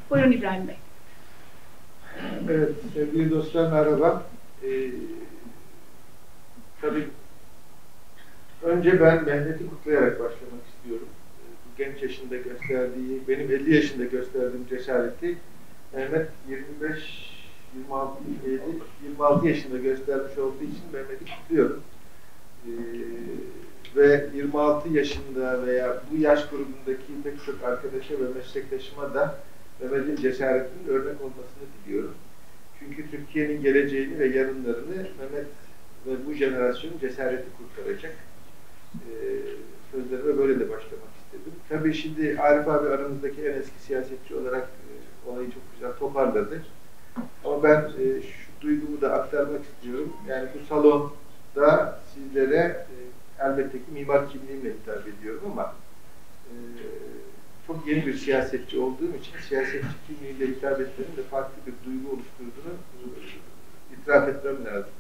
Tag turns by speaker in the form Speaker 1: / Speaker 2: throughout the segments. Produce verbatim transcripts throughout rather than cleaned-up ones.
Speaker 1: Buyurun İbrahim Bey.
Speaker 2: Evet, sevgili dostlar merhaba. Ee, tabii önce ben Mehmet'i kutlayarak başlamak istiyorum. Ee, bu genç yaşında gösterdiği, benim elli yaşında gösterdiğim cesareti Mehmet yirmi beş yirmi altı yirmi altı yaşında göstermiş olduğu için Mehmet'i kutluyorum. Ee, ve yirmi altı yaşında veya bu yaş grubundaki pek çok arkadaşa ve meslektaşıma da Mehmet'in cesaretinin örnek olmasını diliyorum. Çünkü Türkiye'nin geleceğini ve yarınlarını Mehmet ve bu jenerasyonun cesareti kurtaracak. Ee, sözlerime böyle de başlamak istedim. Tabii şimdi Arif abi aramızdaki en eski siyasetçi olarak e, olayı çok güzel toparladı. Ama ben e, şu duygumu da aktarmak istiyorum. Yani bu salonda sizlere e, elbette ki mimar kimliğimle hitap ediyorum ama e, çok yeni bir siyasetçi olduğum için siyasetçi kimliğiyle hitap etmenin de farklı bir duygu oluşturduğunu e, itiraf etmem lazım.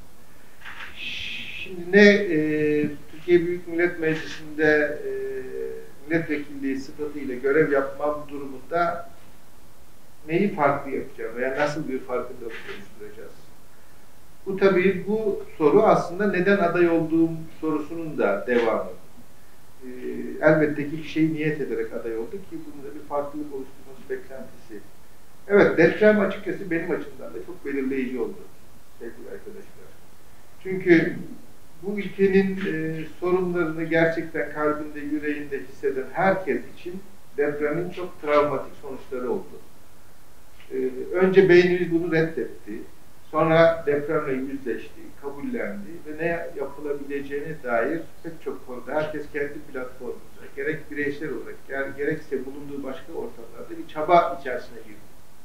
Speaker 2: Şimdi ne e, Türkiye Büyük Millet Meclisi'nde e, milletvekilliği sıfatıyla görev yapmam durumunda neyi farklı yapacağım veya nasıl bir farkındalık oluşturacağız? Bu tabii bu soru aslında neden aday olduğum sorusunun da devamı. Ee, elbette ki bir şey niyet ederek aday oldu ki bunda bir farklılık oluşturması beklentisi. Evet, deprem açıkçası benim açımdan da çok belirleyici oldu sevgili arkadaşlar. Çünkü bu ülkenin e, sorunlarını gerçekten kalbinde, yüreğinde hisseden herkes için depremin çok travmatik sonuçları oldu. Ee, önce beynimiz bunu reddetti. Sonra depremle yüzleşti, kabullendi ve ne yapılabileceğine dair pek çok konuda herkes kendi platformunda, gerek bireysel olarak, yani gerekse bulunduğu başka ortamlarda bir çaba içerisine girdi.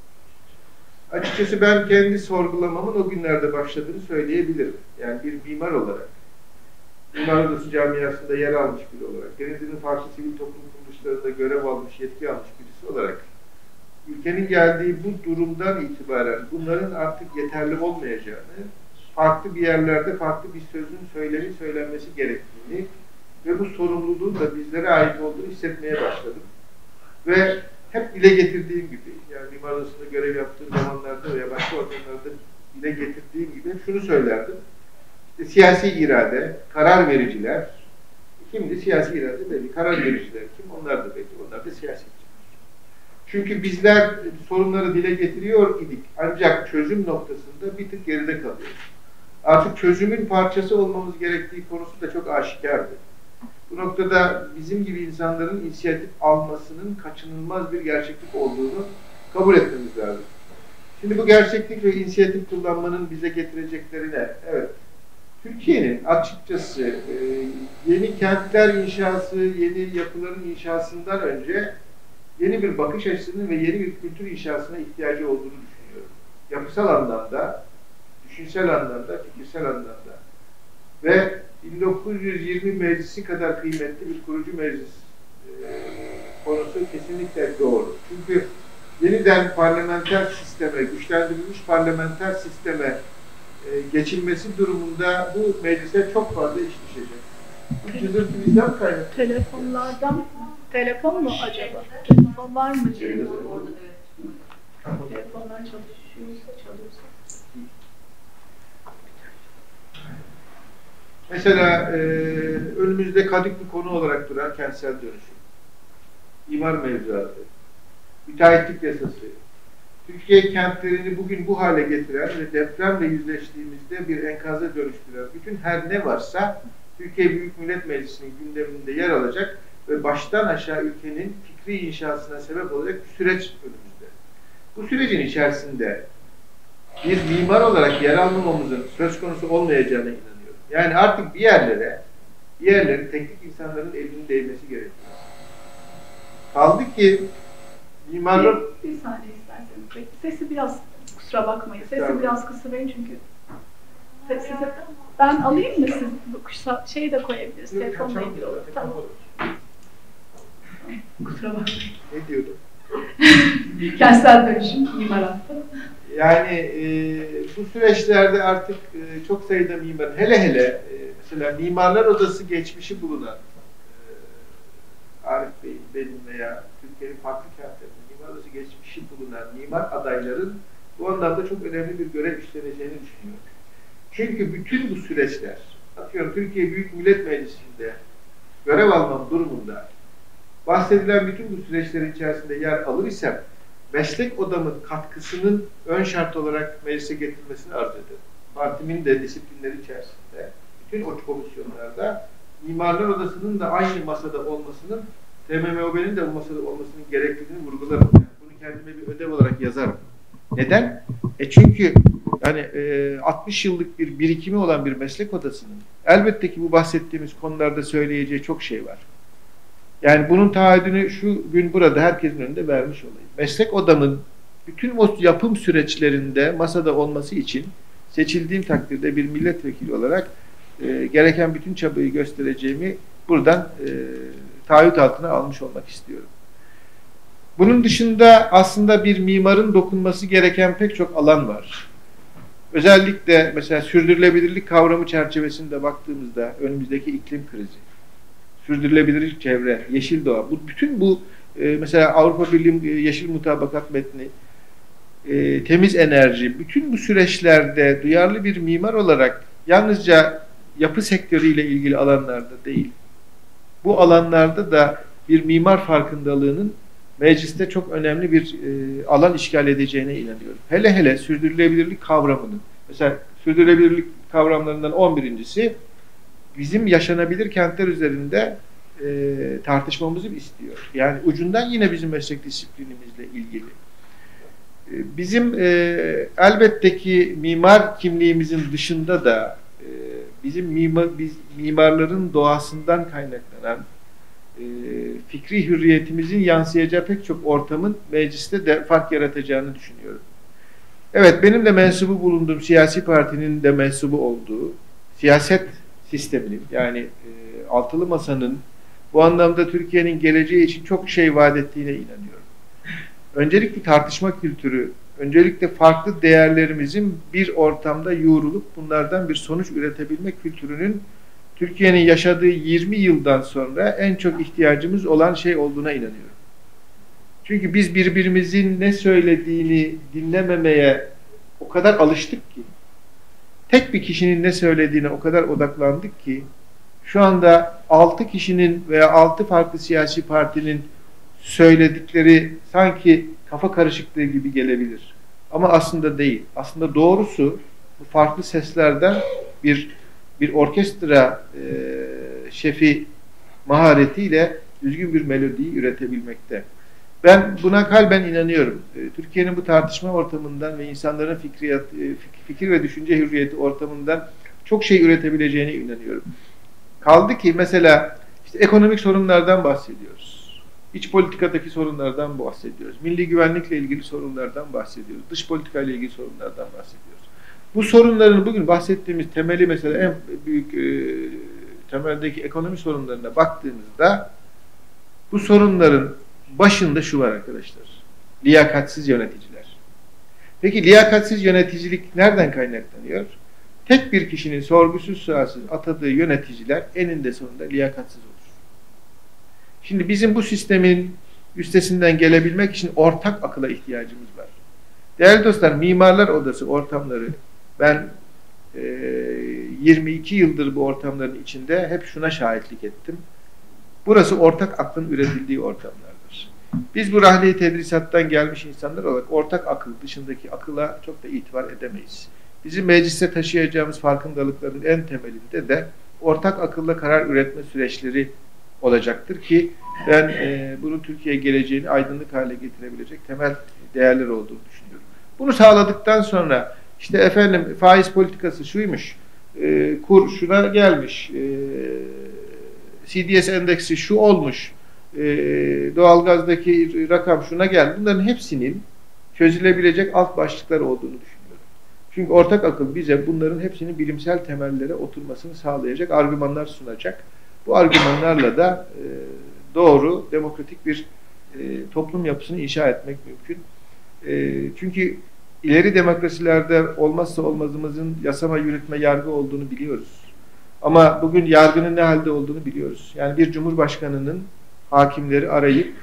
Speaker 2: Açıkçası ben kendi sorgulamamın o günlerde başladığını söyleyebilirim. Yani bir mimar olarak, Mimar Odası camiasında yer almış biri olarak, Denizli'nin farklı sivil toplum kuruluşlarında görev almış, yetki almış birisi olarak, ülkenin geldiği bu durumdan itibaren bunların artık yeterli olmayacağını, farklı bir yerlerde farklı bir sözün söylemi söylenmesi gerektiğini ve bu sorumluluğun da bizlere ait olduğunu hissetmeye başladım. Ve hep dile getirdiğim gibi, yani Mimar Odası'nda görev yaptığım zamanlarda veya başka ortamlarda dile getirdiğim gibi hep şunu söylerdim. İşte siyasi irade, karar vericiler, kimdi? Siyasi irade belli, karar vericiler kim? Onlar da belli, onlar da siyasetçi. Çünkü bizler sorunları dile getiriyor idik. Ancak çözüm noktasında bir tık geride kalıyoruz. Artık çözümün parçası olmamız gerektiği konusu da çok aşikardı. Bu noktada bizim gibi insanların inisiyatif almasının kaçınılmaz bir gerçeklik olduğunu kabul etmemiz lazım. Şimdi bu gerçeklik ve inisiyatif kullanmanın bize getireceklerine, evet, Türkiye'nin açıkçası yeni kentler inşası, yeni yapıların inşasından önce yeni bir bakış açısının ve yeni bir kültür inşasına ihtiyacı olduğunu düşünüyorum. Yapısal anlamda, düşünsel anlamda, fikirsel anlamda. Ve bin dokuz yüz yirmi meclisi kadar kıymetli bir kurucu meclis e, konusu kesinlikle doğru. Çünkü yeniden parlamenter sisteme, güçlendirilmiş parlamenter sisteme e, geçilmesi durumunda bu meclise çok fazla iş düşecek. Bu cızırtı bizden kaynaklı.
Speaker 1: Telefonlardan Telefon mu acaba? Telefon var mı? Telefonlar çalışıyorsa çalıyorsa.
Speaker 2: Mesela e, önümüzde kadik bir konu olarak duran kentsel dönüşüm, imar mevzuatı, müteahhitlik yasası, Türkiye kentlerini bugün bu hale getiren ve depremle yüzleştiğimizde bir enkaza dönüştüren bütün her ne varsa Türkiye Büyük Millet Meclisi'nin gündeminde yer alacak ve baştan aşağı ülkenin fikri inşasına sebep olacak bir süreç önümüzde. Bu sürecin içerisinde bir mimar olarak yer almamamızın söz konusu olmayacağına inanıyorum. Yani artık bir yerlere, bir yerlerin teknik insanların elinin değmesi gerekiyor. Kaldı ki mimarlık...
Speaker 1: Bir, bir saniye isterseniz. Sesi biraz, kusura bakmayın, sesi biraz kısıverin çünkü sesi, ben alayım mı siz? Bu şeyi de koyabiliriz, telefonla ilgili olur. Tamam. Kusura bakmayın.
Speaker 2: Ne diyordum?
Speaker 1: Kentsel dönüşüm, mimar hattı.
Speaker 2: Yani e, bu süreçlerde artık e, çok sayıda mimar, hele hele e, mesela Mimarlar Odası geçmişi bulunan e, Arif Bey, benim veya Türkiye'nin farklı kentlerinde Mimar Odası geçmiş kişi bulunan mimar adayların bu anlamda çok önemli bir görev üstleneceğini düşünüyorum. Çünkü bütün bu süreçler, atıyorum Türkiye Büyük Millet Meclisi'nde görev almam durumunda bahsedilen bütün bu süreçlerin içerisinde yer alır isem meslek odamın katkısının ön şart olarak meclise getirilmesini arz ederim. Partimin de disiplinleri içerisinde bütün o komisyonlarda Mimarlar Odası'nın da aynı masada olmasının, T M M O B'nin de bu masada olmasının gerekliliğini vurgularım. Yani bunu kendime bir ödev olarak yazarım. Neden? E çünkü yani e, altmış yıllık bir birikimi olan bir meslek odasının elbette ki bu bahsettiğimiz konularda söyleyeceği çok şey var. Yani bunun taahhüdünü şu gün burada herkesin önünde vermiş olayım. Meslek odamın bütün o yapım süreçlerinde masada olması için seçildiğim takdirde bir milletvekili olarak e, gereken bütün çabayı göstereceğimi buradan e, taahhüt altına almış olmak istiyorum. Bunun dışında aslında bir mimarın dokunması gereken pek çok alan var. Özellikle mesela sürdürülebilirlik kavramı çerçevesinde baktığımızda önümüzdeki iklim krizi, sürdürülebilir çevre, yeşil doğa, bu, bütün bu e, mesela Avrupa Birliği e, Yeşil Mutabakat metni, e, temiz enerji, bütün bu süreçlerde duyarlı bir mimar olarak yalnızca yapı sektörüyle ilgili alanlarda değil, bu alanlarda da bir mimar farkındalığının mecliste çok önemli bir e, alan işgal edeceğine inanıyorum. Hele hele sürdürülebilirlik kavramının, mesela sürdürülebilirlik kavramlarından on birincisi bizim yaşanabilir kentler üzerinde e, tartışmamızı istiyor. Yani ucundan yine bizim meslek disiplinimizle ilgili. E, bizim e, elbette ki mimar kimliğimizin dışında da e, bizim mimar, biz, mimarların doğasından kaynaklanan e, fikri hürriyetimizin yansıyacağı pek çok ortamın mecliste de fark yaratacağını düşünüyorum. Evet, benim de mensubu bulunduğum siyasi partinin de mensubu olduğu siyaset sisteminin, yani e, altılı masanın bu anlamda Türkiye'nin geleceği için çok şey vaat ettiğine inanıyorum. Öncelikle tartışma kültürü, öncelikle farklı değerlerimizin bir ortamda yoğrulup bunlardan bir sonuç üretebilme kültürünün Türkiye'nin yaşadığı yirmi yıldan sonra en çok ihtiyacımız olan şey olduğuna inanıyorum. Çünkü biz birbirimizin ne söylediğini dinlememeye o kadar alıştık ki, tek bir kişinin ne söylediğine o kadar odaklandık ki, şu anda altı kişinin veya altı farklı siyasi partinin söyledikleri sanki kafa karışıklığı gibi gelebilir. Ama aslında değil. Aslında doğrusu bu farklı seslerden bir bir orkestra e, şefi maharetiyle düzgün bir melodiyi üretebilmekte. Ben buna kalben inanıyorum. E, Türkiye'nin bu tartışma ortamından ve insanların fikriyat, e, fikir ve düşünce hürriyeti ortamından çok şey üretebileceğine inanıyorum. Kaldı ki mesela işte ekonomik sorunlardan bahsediyoruz. İç politikadaki sorunlardan bahsediyoruz. Milli güvenlikle ilgili sorunlardan bahsediyoruz. Dış politikayla ilgili sorunlardan bahsediyoruz. Bu sorunların bugün bahsettiğimiz temeli mesela en büyük e, temeldeki ekonomi sorunlarına baktığımızda bu sorunların başında şu var arkadaşlar. Liyakatsiz yöneticiler. Peki liyakatsiz yöneticilik nereden kaynaklanıyor? Tek bir kişinin sorgusuz sualsiz atadığı yöneticiler eninde sonunda liyakatsiz olur. Şimdi bizim bu sistemin üstesinden gelebilmek için ortak akıla ihtiyacımız var. Değerli dostlar, Mimarlar Odası ortamları, ben e, yirmi iki yıldır bu ortamların içinde hep şuna şahitlik ettim. Burası ortak aklın üretildiği ortamlardır. Biz bu rahli tedrisattan gelmiş insanlar olarak ortak akıl dışındaki akıla çok da itibar edemeyiz. Bizim mecliste taşıyacağımız farkındalıkların en temelinde de ortak akılla karar üretme süreçleri olacaktır ki ben e, bunun Türkiye geleceğini aydınlık hale getirebilecek temel değerler olduğunu düşünüyorum. Bunu sağladıktan sonra işte efendim faiz politikası şuymuş, e, kur şuna gelmiş, e, C D S endeksi şu olmuş, e, doğalgazdaki rakam şuna geldi. Bunların hepsinin çözülebilecek alt başlıklar olduğunu düşünüyorum. Çünkü ortak akıl bize bunların hepsinin bilimsel temellere oturmasını sağlayacak argümanlar sunacak. Bu argümanlarla da e, doğru, demokratik bir e, toplum yapısını inşa etmek mümkün. E, çünkü ileri demokrasilerde olmazsa olmazımızın yasama, yürütme, yargı olduğunu biliyoruz. Ama bugün yargının ne halde olduğunu biliyoruz. Yani bir cumhurbaşkanının hakimleri arayıp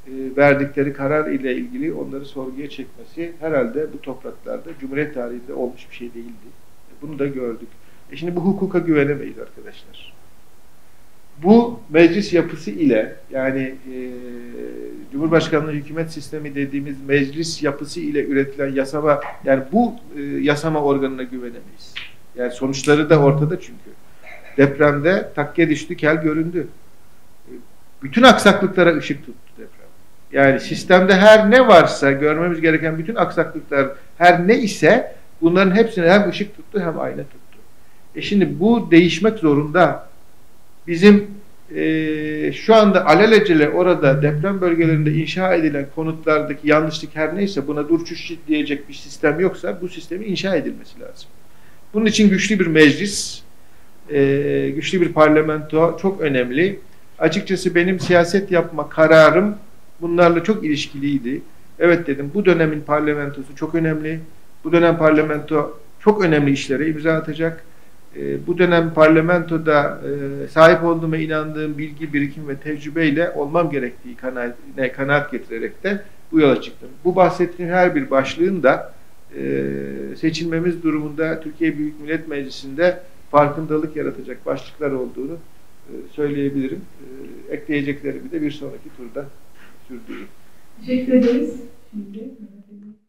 Speaker 2: verdikleri karar ile ilgili onları sorguya çekmesi herhalde bu topraklarda Cumhuriyet tarihinde olmuş bir şey değildi. Bunu da gördük. E şimdi bu hukuka güvenemeyiz arkadaşlar. Bu meclis yapısı ile yani e, Cumhurbaşkanlığı hükümet sistemi dediğimiz meclis yapısı ile üretilen yasama yani bu e, yasama organına güvenemeyiz. Yani sonuçları da ortada çünkü. Depremde takke düştü, kel göründü. Bütün aksaklıklara ışık tuttu deprem. Yani sistemde her ne varsa görmemiz gereken bütün aksaklıklar her ne ise bunların hepsine hem ışık tuttu hem ayna tuttu. E şimdi bu değişmek zorunda. Bizim e, şu anda alelacele orada deprem bölgelerinde inşa edilen konutlardaki yanlışlık her neyse buna dur çüş diyecek bir sistem yoksa bu sistemin inşa edilmesi lazım. Bunun için güçlü bir meclis, e, güçlü bir parlamento çok önemli. Açıkçası benim siyaset yapma kararım bunlarla çok ilişkiliydi. Evet dedim, bu dönemin parlamentosu çok önemli. Bu dönem parlamento çok önemli işlere imza atacak. E, bu dönem parlamentoda e, sahip olduğuma inandığım bilgi, birikim ve tecrübeyle olmam gerektiği kanaatine kanaat getirerek de bu yola çıktım. Bu bahsettiğim her bir başlığın da e, seçilmemiz durumunda Türkiye Büyük Millet Meclisi'nde farkındalık yaratacak başlıklar olduğunu e, söyleyebilirim. E, ekleyeceklerimi de bir sonraki turda sürdürürüm.
Speaker 1: Teşekkür ederiz. Şimdi